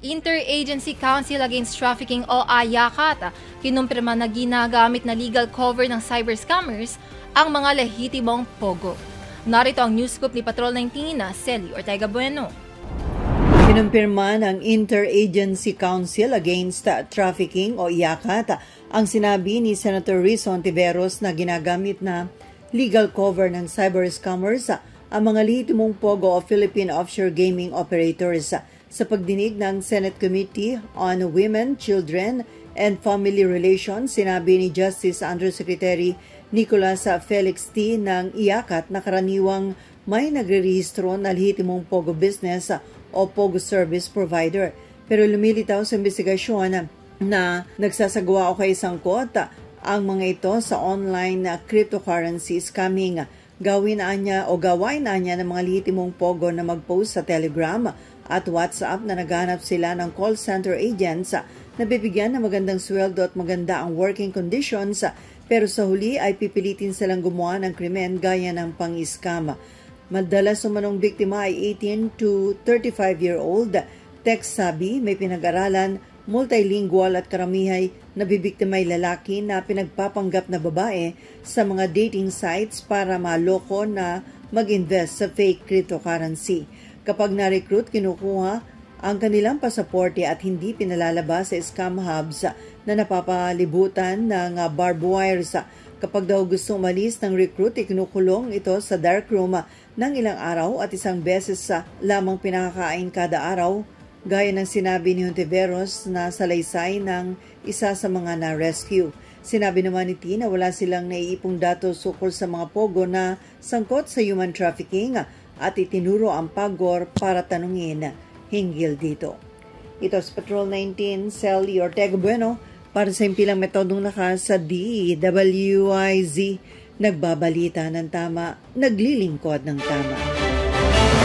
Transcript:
Interagency Council Against Trafficking o AYACAT kinumpirma na ginagamit na legal cover ng cyber scammers ang mga lehitimong pogo. Narito ang news scoop ni Patrol 19 na Celi Ortega Bueno. Kinumpirma ng Interagency Council Against Trafficking o IACAT ang sinabi ni Senator Rizzo Ontiveros na ginagamit na legal cover ng cyber scammers ang mga lehitimong pogo o Philippine offshore gaming operators. Sa pagdinig ng Senate Committee on Women, Children, and Family Relations, sinabi ni Justice Undersecretary Nicolas Felix T. ng IACAT na karaniwang may nagre-rehistro na lehitimong pogo business o pogo service provider. Pero lumilitaw sa investigasyon na nagsasagawa o kay sangkot ang mga ito sa online cryptocurrency scamming. Gawain na niya ng mga lehitimong pogo na mag-post sa Telegram at WhatsApp na naghanap sila ng call center agents na bibigyan ng magandang sweldo at maganda ang working conditions, pero sa huli ay pipilitin silang gumawa ng krimen gaya ng pang-scam. Madalas umanong biktima ay 18 to 35-year-old, tech-savvy, may pinag-aralan, multilingual at karamihay na bibiktimay lalaki na pinagpapanggap na babae sa mga dating sites para maloko na mag-invest sa fake cryptocurrency. Kapag na-recruit, kinukuha ang kanilang pasaporte at hindi pinalalabas sa scam hubs na napapalibutan ng barbed wires. Kapag daw gusto umalis ng recruit, kinukulong ito sa dark room ng ilang araw at isang beses lamang pinakakain kada araw, gaya ng sinabi ni Ontiveros na salaysay ng isa sa mga na-rescue. Sinabi naman ni T na wala silang naiipong datos ukol sa mga pogo na sangkot sa human trafficking at itinuro ang PAGOR para tanungin hinggil dito. Ito sa Patrol 19, Celi Ortega Bueno para sa impilang metodong lakas sa DWIZ. Nagbabalita ng tama, naglilingkod ng tama.